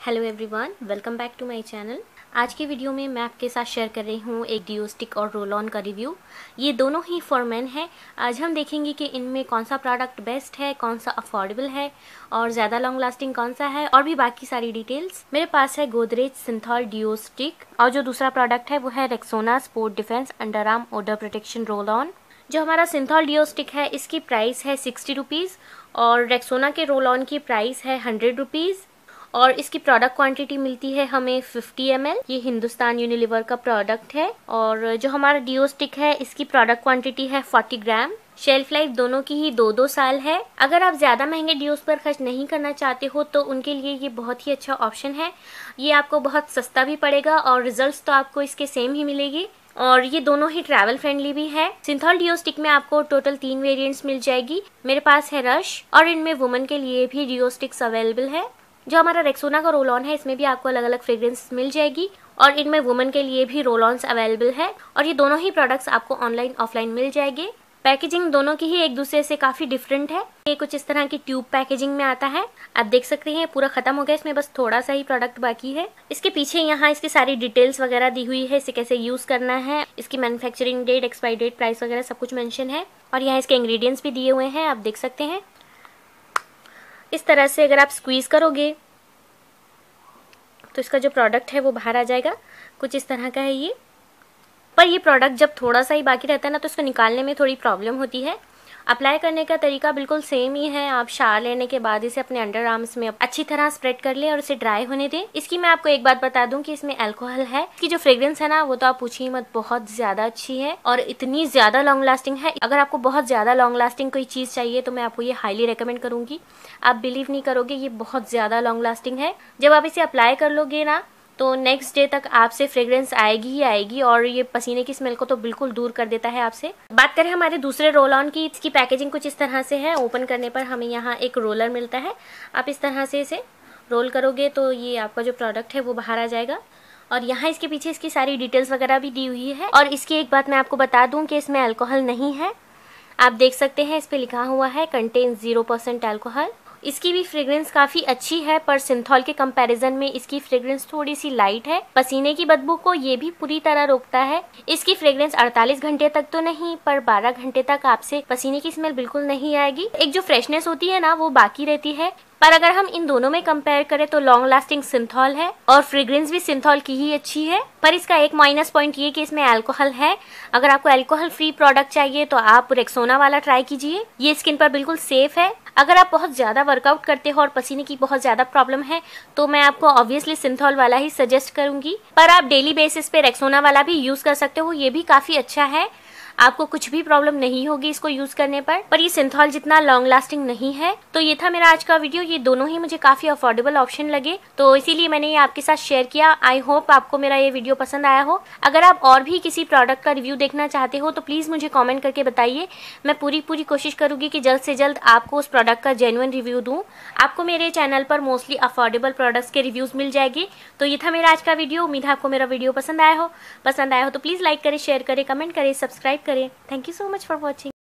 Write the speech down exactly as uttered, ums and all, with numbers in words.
Hello everyone, welcome back to my channel. आज की video में मैं आपके साथ शेयर कर रही हूँ एक डिओ स्टिक और रोल ऑन का रिव्यू। ये दोनों ही फॉर मेन है। आज हम देखेंगे कि इनमें कौन सा प्रोडक्ट बेस्ट है, कौन सा अफोर्डेबल है और ज़्यादा लॉन्ग लास्टिंग कौन सा है, और भी बाकी सारी डिटेल्स। मेरे पास है गोदरेज सिंथॉल डिओ स्टिक और जो दूसरा प्रोडक्ट है वो है Rexona sport defence under arm odour protection roll on. जो हमारा सिंथॉल डिओ स्टिक है इसकी प्राइस है सिक्सटी रुपीज़ और रेक्सोना के रोल ऑन की प्राइस है हंड्रेड रुपीज़ और इसकी प्रोडक्ट क्वांटिटी मिलती है हमें फिफ्टी एम एल। ये हिंदुस्तान यूनिलीवर का प्रोडक्ट है। और जो हमारा डिओ स्टिक है इसकी प्रोडक्ट क्वांटिटी है फोर्टी ग्राम। शेल्फ लाइफ दोनों की ही दो दो साल है। अगर आप ज़्यादा महंगे डिओस पर खर्च नहीं करना चाहते हो तो उनके लिए ये बहुत ही अच्छा ऑप्शन है। ये आपको बहुत सस्ता भी पड़ेगा और रिजल्ट्स तो आपको इसके सेम ही मिलेगी और ये दोनों ही ट्रैवल फ्रेंडली भी है। सिंथॉल डिओ स्टिक में आपको टोटल तीन वेरिएंट्स मिल जाएगी। मेरे पास है रश और इनमें वुमेन के लिए भी डिओ स्टिक्स अवेलेबल है। जो हमारा रेक्सोना का रोल ऑन है इसमें भी आपको अलग अलग फ्रेग्रेंस मिल जाएगी और इनमें वुमेन के लिए भी रोल ऑन्स अवेलेबल है और ये दोनों ही प्रोडक्ट्स आपको ऑनलाइन ऑफलाइन मिल जाएंगे। पैकेजिंग दोनों की ही एक दूसरे से काफी डिफरेंट है। ये कुछ इस तरह की ट्यूब पैकेजिंग में आता है। आप देख सकते हैं पूरा खत्म हो गया, इसमें बस थोड़ा सा ही प्रोडक्ट बाकी है। इसके पीछे यहाँ इसकी सारी डिटेल्स वगैरह दी हुई है, इसे कैसे यूज करना है, इसकी manufacturing date, expiry date, price वगैरह सब कुछ मेंशन है और यहाँ इसके इंग्रेडिएंट्स भी दिए हुए हैं, आप देख सकते हैं। इस तरह से अगर आप स्क्वीज करोगे तो इसका जो प्रोडक्ट है वो बाहर आ जाएगा। कुछ इस तरह का है ये। पर ये प्रोडक्ट जब थोड़ा सा ही बाकी रहता है ना तो इसको निकालने में थोड़ी प्रॉब्लम होती है। अप्लाई करने का तरीका बिल्कुल सेम ही है। आप शावर लेने के बाद इसे अपने अंडर आर्म्स में अच्छी तरह स्प्रेड कर ले और इसे ड्राई होने दें। इसकी मैं आपको एक बात बता दूं कि इसमें अल्कोहल है। इसकी जो फ्रेग्रेंस है ना वो तो आप पूछिए मत, बहुत ज्यादा अच्छी है और इतनी ज्यादा लॉन्ग लास्टिंग है। अगर आपको बहुत ज्यादा लॉन्ग लास्टिंग कोई चीज चाहिए तो मैं आपको ये हाईली रिकमेंड करूंगी। आप बिलीव नहीं करोगे, ये बहुत ज्यादा लॉन्ग लास्टिंग है। जब आप इसे अप्लाई कर लोगे ना तो नेक्स्ट डे तक आपसे फ्रेग्रेंस आएगी ही आएगी और ये पसीने की स्मेल को तो बिल्कुल दूर कर देता है आपसे। बात करें हमारे दूसरे रोल ऑन की, इसकी पैकेजिंग कुछ इस तरह से है। ओपन करने पर हमें यहाँ एक रोलर मिलता है। आप इस तरह से इसे रोल करोगे तो ये आपका जो प्रोडक्ट है वो बाहर आ जाएगा और यहाँ इसके पीछे इसकी सारी डिटेल्स वगैरह भी दी हुई है। और इसकी एक बात मैं आपको बता दूँ कि इसमें अल्कोहल नहीं है। आप देख सकते हैं इस पे लिखा हुआ है कंटेन जीरो परसेंट अल्कोहल। इसकी भी फ्रेग्रेंस काफी अच्छी है पर सिंथॉल के कंपैरिजन में इसकी फ्रेग्रेंस थोड़ी सी लाइट है। पसीने की बदबू को ये भी पूरी तरह रोकता है। इसकी फ्रेग्रेंस अड़तालीस घंटे तक तो नहीं पर बारह घंटे तक आपसे पसीने की स्मेल बिल्कुल नहीं आएगी। एक जो फ्रेशनेस होती है ना वो बाकी रहती है। पर अगर हम इन दोनों में कंपेयर करें तो लॉन्ग लास्टिंग सिंथॉल है और फ्रेग्रेंस भी सिंथॉल की ही अच्छी है। पर इसका एक माइनस पॉइंट ये कि इसमें अल्कोहल है। अगर आपको अल्कोहल फ्री प्रोडक्ट चाहिए तो आप रेक्सोना वाला ट्राई कीजिए, ये स्किन पर बिल्कुल सेफ है। अगर आप बहुत ज्यादा वर्कआउट करते हो और पसीने की बहुत ज्यादा प्रॉब्लम है तो मैं आपको ऑब्वियसली सिंथॉल वाला ही सजेस्ट करूंगी। पर आप डेली बेसिस पे रेक्सोना वाला भी यूज कर सकते हो, ये भी काफी अच्छा है। आपको कुछ भी प्रॉब्लम नहीं होगी इसको यूज करने पर। पर ये सिंथॉल जितना लॉन्ग लास्टिंग नहीं है। तो ये था मेरा आज का वीडियो। ये दोनों ही मुझे काफी अफोर्डेबल ऑप्शन लगे तो इसीलिए मैंने ये आपके साथ शेयर किया। आई होप आपको मेरा ये वीडियो पसंद आया हो। अगर आप और भी किसी प्रोडक्ट का रिव्यू देखना चाहते हो तो प्लीज मुझे कॉमेंट करके बताइए। मैं पूरी पूरी कोशिश करूंगी कि जल्द से जल्द आपको उस प्रोडक्ट का जेन्युइन रिव्यू दूं। आपको मेरे चैनल पर मोस्टली अफोर्डेबल प्रोडक्ट्स के रिव्यूज मिल जाएंगे। तो ये था मेरा आज का वीडियो। उम्मीद है आपको मेरा वीडियो पसंद आया हो। पसंद आया हो तो प्लीज लाइक करें, शेयर करें, कमेंट करें, सब्सक्राइब करें। Thank you so much for watching.